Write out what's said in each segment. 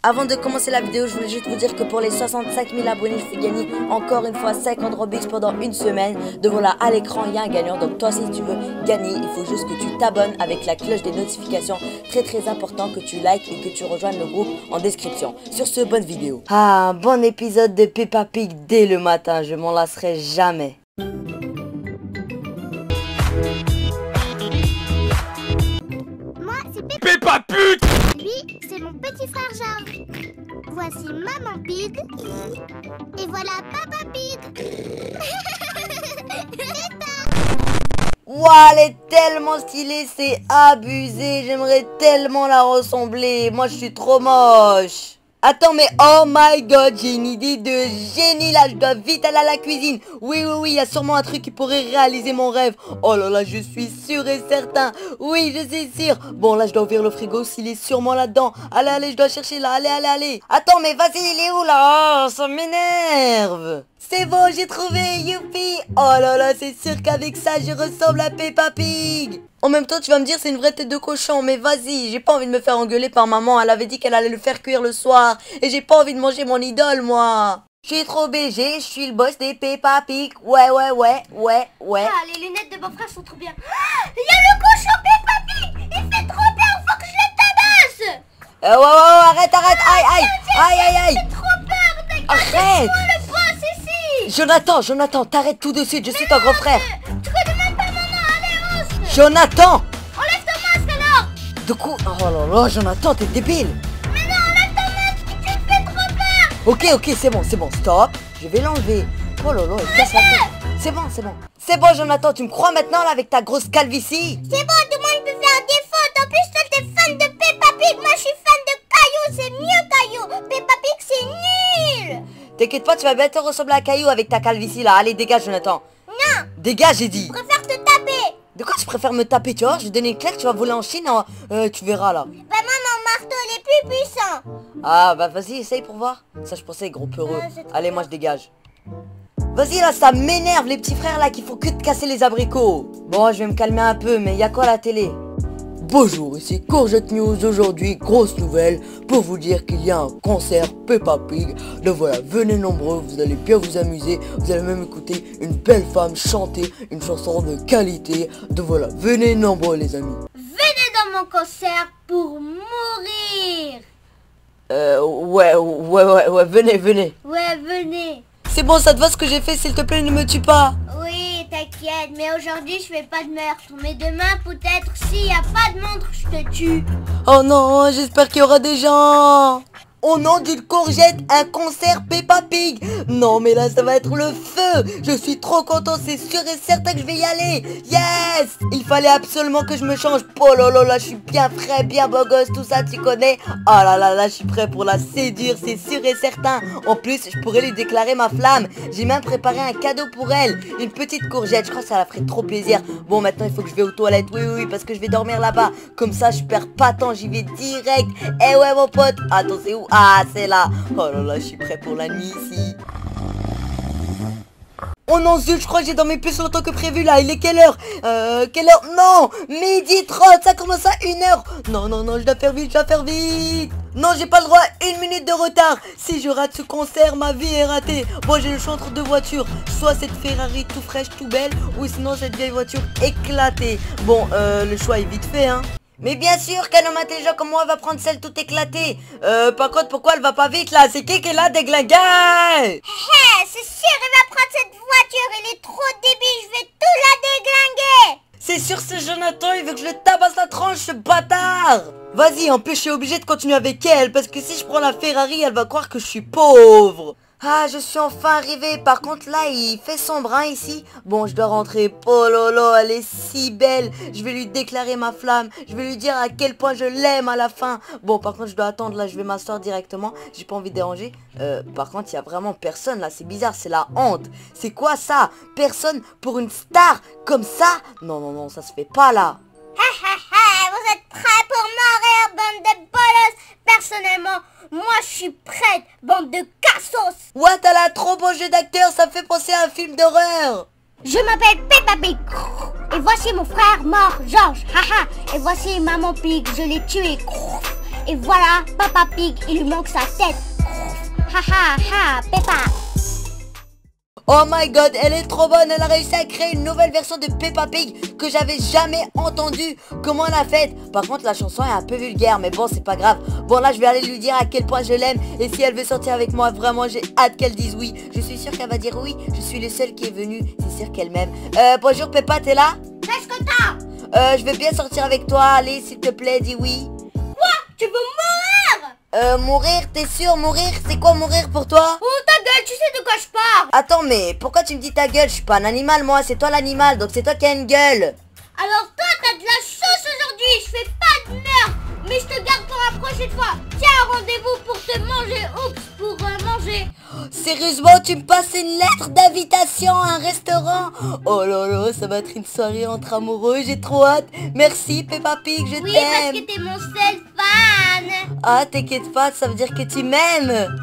Avant de commencer la vidéo, je voulais juste vous dire que pour les 65 000 abonnés, je fais gagner encore une fois 50 Robux pendant une semaine. Donc voilà, à l'écran, il y a un gagnant. Donc toi, si tu veux gagner, il faut juste que tu t'abonnes avec la cloche des notifications. Très important que tu likes et que tu rejoignes le groupe en description. Sur ce, bonne vidéo. Ah, un bon épisode de Peppa Pig dès le matin. Je m'en lasserai jamais. Moi, c'est Peppa Pig. Lui, c'est mon petit frère Georges. Voici Maman Pig. Et voilà Papa Pig. Ouah, elle est tellement stylée, c'est abusé. J'aimerais tellement la ressembler. Moi, je suis trop moche. Attends, mais oh my god, j'ai une idée de génie là. Je dois vite aller à la cuisine. Oui, il y a sûrement un truc qui pourrait réaliser mon rêve. Oh là là, je suis sûr et certain. Oui, je suis sûr. Bon, là, je dois ouvrir le frigo s'il est sûrement là-dedans. Allez, je dois chercher là. Allez. Attends, mais vas-y, il est où là? Oh, ça m'énerve. C'est bon, j'ai trouvé, youpi. Oh là là, c'est sûr qu'avec ça, je ressemble à Peppa Pig. En même temps, tu vas me dire, c'est une vraie tête de cochon, mais vas-y, j'ai pas envie de me faire engueuler par maman. Elle avait dit qu'elle allait le faire cuire le soir, et j'ai pas envie de manger mon idole, moi. Je suis trop BG, je suis le boss des Peppa Pig. Ouais. Ah, les lunettes de mon frère sont trop bien. Ah, il y a le cochon Peppa Pig. Il fait trop peur, faut que je le tabasse. Arrête, aïe. J'ai trop peur, Arrête. moi le boss ici. Jonathan, t'arrêtes tout de suite, je suis ton grand frère. Tu connais même pas mon nom, allez, ose. Jonathan. Enlève ton masque alors. De quoi? Oh là là, Jonathan, t'es débile. Mais non, enlève ton masque, tu me fais trop peur. Ok, c'est bon, stop. Je vais l'enlever. Oh là là, il casse la tête. C'est bon. C'est bon, Jonathan, tu me crois maintenant là avec ta grosse calvitie? C'est bon, tout le monde peut faire des fautes. En plus, toi, t'es fan de Peppa Pig. Moi, je suis fan de Caillou. C'est mieux, Caillou. Peppa Pig, c'est nul. T'inquiète pas, tu vas bientôt ressembler à Caillou avec ta calvitie là. Allez, dégage, Jonathan. Non, Dégage, j'ai dit. je préfère te taper. De quoi tu préfères me taper, tu vois? Je vais donner une claque, tu vas voler en Chine. Tu verras là. Bah, moi, mon marteau, il est plus puissant. Ah, bah vas-y, essaye pour voir. Ça, je pensais, gros peureux. c'est trop Allez, bien. moi, je dégage. Vas-y, là, ça m'énerve, les petits frères là qui font que de casser les abricots. Bon, je vais me calmer un peu, mais y a quoi à la télé? Bonjour, ici Courgette News. Aujourd'hui, grosse nouvelle pour vous dire qu'il y a un concert Peppa Pig. Donc voilà, venez nombreux, vous allez bien vous amuser. Vous allez même écouter une belle femme chanter une chanson de qualité. Donc voilà, venez nombreux les amis. Venez dans mon concert pour mourir. Ouais, venez. Ouais, venez. C'est bon, ça te va ce que j'ai fait, s'il te plaît, ne me tue pas. Oui, t'inquiète, mais aujourd'hui, je fais pas de meurtre. Mais demain, peut-être, s'il y a pas de montre, je te tue. Oh non, j'espère qu'il y aura des gens. Au nom d'une courgette, un concert Peppa Pig. Non mais là ça va être le feu. Je suis trop content, c'est sûr et certain que je vais y aller. Yes. Il fallait absolument que je me change. Oh là là, je suis bien frais, bien beau gosse, tout ça tu connais. Oh là, je suis prêt pour la séduire, c'est sûr et certain. En plus, je pourrais lui déclarer ma flamme. J'ai même préparé un cadeau pour elle. Une petite courgette, je crois que ça la ferait trop plaisir. Bon, maintenant il faut que je vais aux toilettes. Oui, parce que je vais dormir là-bas. Comme ça, je perds pas de temps, j'y vais direct. Eh ouais mon pote. Attends, c'est où? Ah, c'est là. Oh là, je suis prêt pour la nuit ici. Oh non, zut, je crois que j'ai dormi plus longtemps que prévu là. Il est quelle heure? Non, 12h30, ça commence à 1h. Non, je dois faire vite, Non, j'ai pas le droit, 1 minute de retard. Si je rate ce concert, ma vie est ratée. Bon, j'ai le choix entre deux voitures. Soit cette Ferrari tout fraîche, tout belle, ou sinon cette vieille voiture éclatée. Bon, le choix est vite fait, hein. Mais bien sûr qu'un homme intelligent comme moi va prendre celle tout éclatée. Par contre, pourquoi elle va pas vite là? C'est qui est là, déglingué? C'est sûr, il va prendre cette voiture. Il est trop débile, je vais tout la déglinguer. C'est sûr, c'est Jonathan, il veut que je le tabasse la tranche, ce bâtard. Vas-y, en plus je suis obligé de continuer avec elle, parce que si je prends la Ferrari, elle va croire que je suis pauvre. Ah, je suis enfin arrivé. Par contre, là, il fait sombre, hein, ici. Bon, je dois rentrer. Oh lolo, elle est si belle. Je vais lui déclarer ma flamme. Je vais lui dire à quel point je l'aime à la fin. Bon, par contre, je dois attendre. Là, je vais m'asseoir directement. J'ai pas envie de déranger. Par contre, il y a vraiment personne, là. C'est bizarre, c'est la honte. C'est quoi, ça? Personne pour une star comme ça? Non, ça se fait pas, là. Vous êtes prêts pour mourir, bande de bolos? Personnellement, moi je suis prête, bande de cassos. Ouais, t'as la trop beau jeu d'acteur, ça me fait penser à un film d'horreur. Je m'appelle Peppa Pig. Et voici mon frère mort, Georges. Et voici Maman Pig, je l'ai tué. Et voilà, Papa Pig, il lui manque sa tête. Ha ha ha, Peppa. Oh my god, elle est trop bonne. Elle a réussi à créer une nouvelle version de Peppa Pig que j'avais jamais entendue. Comment elle a fait? Par contre, la chanson est un peu vulgaire, mais bon, c'est pas grave. Bon, là, je vais aller lui dire à quel point je l'aime. Et si elle veut sortir avec moi, vraiment, j'ai hâte qu'elle dise oui. Je suis sûre qu'elle va dire oui. Je suis le seul qui est venu. C'est sûr qu'elle m'aime. Bonjour Peppa, t'es là? Qu'est-ce que t'as? Je veux bien sortir avec toi. Allez, s'il te plaît, dis oui. Quoi? Tu veux mourir? Mourir, t'es sûr? Mourir, c'est quoi mourir pour toi? Oh ta gueule, tu sais de quoi je parle? Attends, mais pourquoi tu me dis ta gueule? Je suis pas un animal, moi, c'est toi l'animal, donc c'est toi qui as une gueule. Alors toi, t'as de la sauce aujourd'hui, je fais pas de meurtre, mais je te garde pour la prochaine fois. Tiens, rendez-vous pour te manger, oups, pour manger. Sérieusement, tu me passes une lettre d'invitation à un restaurant? Oh là là, ça va être une soirée entre amoureux, j'ai trop hâte. Merci Peppa Pig, je Oui, parce t'aime. que t'es mon seul fan. Ah, t'inquiète pas, ça veut dire que tu m'aimes.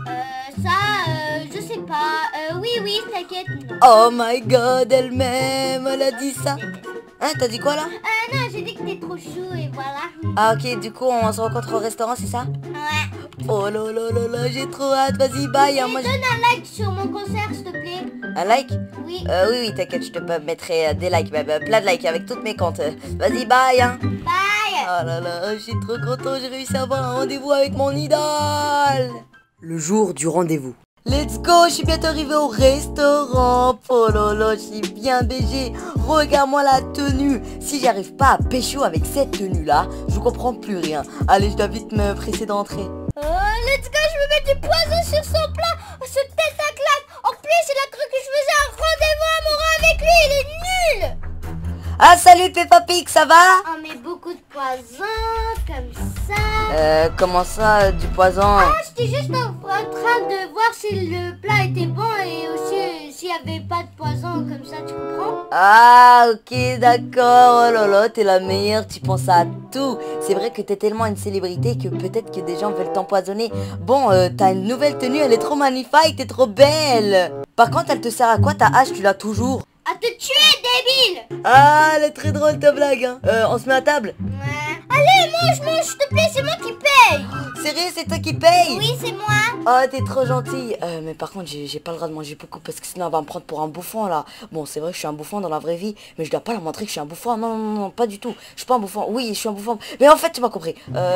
Je sais pas. Oui, t'inquiète. Oh my god, elle m'aime, elle a dit ça. Hein, t'as dit quoi là? Non, j'ai dit que t'es trop chou et voilà. Ah ok, du coup on se rencontre au restaurant, c'est ça? Ouais. Oh là là là là, j'ai trop hâte, vas-y, bye. Hein, Et donne un like sur mon concert, s'il te plaît. Un like? Oui. Oui, t'inquiète, je te mettrai des likes, même plein de likes avec toutes mes comptes. Vas-y, bye, hein. Bye. Oh là là, je suis trop content, j'ai réussi à avoir un rendez-vous avec mon idole. Le jour du rendez-vous. Let's go, je suis bientôt arrivé au restaurant. Oh là là, je suis bien BG. Regarde-moi la tenue. Si j'arrive pas à pécho avec cette tenue-là, je comprends plus rien. Allez, je dois vite me presser d'entrer. Let's go, je vais mettre du poison sur son plat. Ce tête à claque. En plus, il a cru que je faisais un rendez-vous amoureux avec lui. Il est nul. Ah, salut Peppa Pig, ça va? On met beaucoup de poison, comme ça. Comment ça, du poison? Ah, j'étais juste en train de voir si le plat était bon et aussi s'il n'y avait pas de poison, comme ça, tu comprends? Ah, ok, d'accord. Oh là là, t'es la meilleure, tu penses à tout. C'est vrai que t'es tellement une célébrité que peut-être que des gens veulent t'empoisonner. Bon, t'as une nouvelle tenue, elle est trop magnifique, t'es trop belle. Par contre, elle te sert à quoi ta hache? Tu l'as toujours? À te tuer, débile! Ah, elle est très drôle ta blague, hein. On se met à table? Ouais. Allez, mange, s'il te plaît, c'est moi qui paye! Sérieux, c'est toi qui paye? Oui, c'est moi! Oh, t'es trop gentille. Mais par contre, j'ai pas le droit de manger beaucoup parce que sinon elle va me prendre pour un bouffon là. Bon, c'est vrai que je suis un bouffon dans la vraie vie, mais je dois pas leur montrer que je suis un bouffon. Non, non, non, pas du tout. Je suis pas un bouffon. Oui, je suis un bouffon. Mais en fait, tu m'as compris.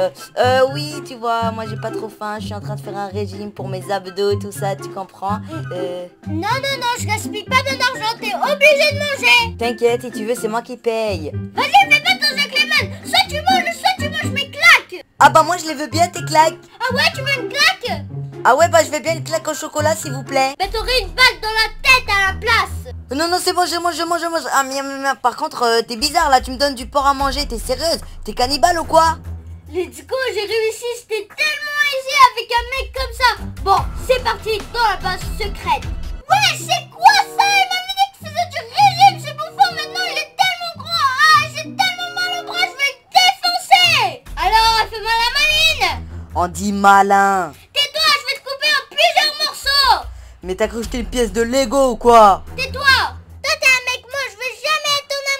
Oui, tu vois, moi j'ai pas trop faim. Je suis en train de faire un régime pour mes abdos, tout ça, tu comprends? Non, je gaspille pas de l'argent, t'es obligé de manger! T'inquiète, si tu veux, c'est moi qui paye. Vas-y, fais pas ton Jacques Lemon! Soit tu manges mes claques! Ah bah moi je les veux bien tes claques. Ah ouais, tu veux une claque? Ah ouais, bah je veux bien une claque au chocolat s'il vous plaît. Bah t'aurais une balle dans la tête à la place! Non, non, c'est bon, je mange. Ah, miam. Par contre, t'es bizarre là, tu me donnes du porc à manger, t'es sérieuse? T'es cannibale ou quoi? Let's go, j'ai réussi, c'était tellement easy avec un mec comme ça! Bon, c'est parti dans la base secrète! Ouais, c'est quoi ça? Il m'avait dit qu'il faisait du régime, ce bouffon, maintenant il est tellement grand! Ah, j'ai tellement mal au bras, je vais le défoncer! Alors, fais-moi la maline! On dit malin. Tais-toi, je vais te couper en plusieurs morceaux! Mais t'as cru que j'étais une pièce de Lego ou quoi? Tais-toi! Toi, t'es un mec moche, je veux jamais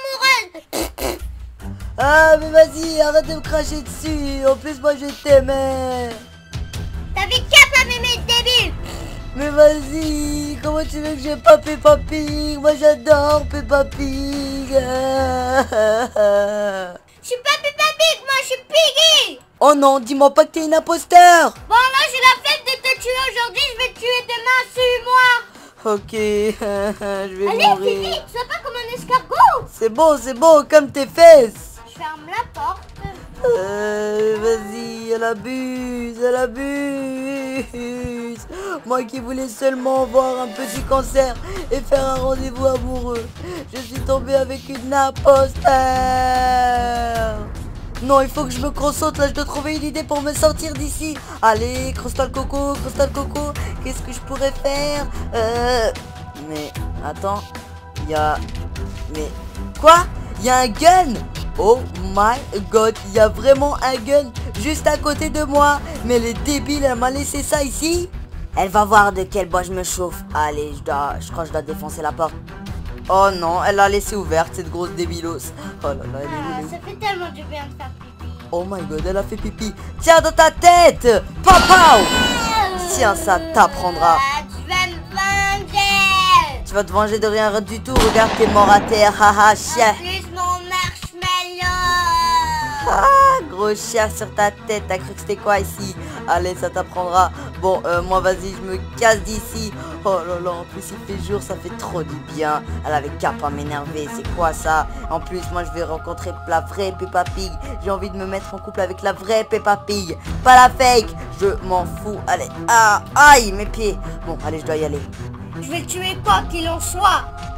être ton amoureuse! Ah, mais vas-y, arrête de me cracher dessus. En plus, moi je t'aimais. T'avais qu'à pas m'aimer, débile! Mais vas-y, comment tu veux que j'aime pas Peppa Pig? Moi j'adore Peppa Pig. Je suis pas Peppa Pig, moi je suis Piggy! Oh non, dis-moi pas que t'es une imposteur. Bon là j'ai la flemme de te tuer aujourd'hui, je vais te tuer demain, suis-moi! Ok, je vais Allez, mourir. Fifi, sois pas comme un escargot! C'est bon, comme tes fesses. Je ferme la porte. Vas-y, elle abuse. Moi qui voulais seulement voir un petit concert et faire un rendez-vous amoureux, je suis tombée avec une imposteur. Non, il faut que je me concentre là, je dois trouver une idée pour me sortir d'ici. Allez, Crystal Coco, qu'est-ce que je pourrais faire? Mais, attends, Mais, quoi? Il y a un gun? Oh my god, il y a vraiment un gun juste à côté de moi. Mais elle est débile, elle m'a laissé ça ici. Elle va voir de quel bois je me chauffe. Allez, je crois que je dois défoncer la porte. Oh non, elle l'a laissée ouverte, cette grosse débilos. Oh là là, elle est Ça fait tellement du bien de faire pipi. Oh my god, elle a fait pipi. Tiens, dans ta tête. Pow pow. Tiens, ça t'apprendra. Tu vas me venger. Tu vas te venger de rien du tout. Regarde, t'es mort à terre. Haha, chien. En plus mon marshmallow. Ah, gros chien sur ta tête. T'as cru que c'était quoi ici? Allez, ça t'apprendra. Bon, moi, vas-y, je me casse d'ici. Oh là là, en plus, il fait jour, ça fait trop du bien. Elle avait qu'à pas m'énerver. C'est quoi ça? En plus, moi, je vais rencontrer la vraie Peppa Pig. J'ai envie de me mettre en couple avec la vraie Peppa Pig. Pas la fake. Je m'en fous. Allez. Ah, aïe, mes pieds. Bon, allez, je dois y aller. Je vais le tuer quoi qu'il en soit.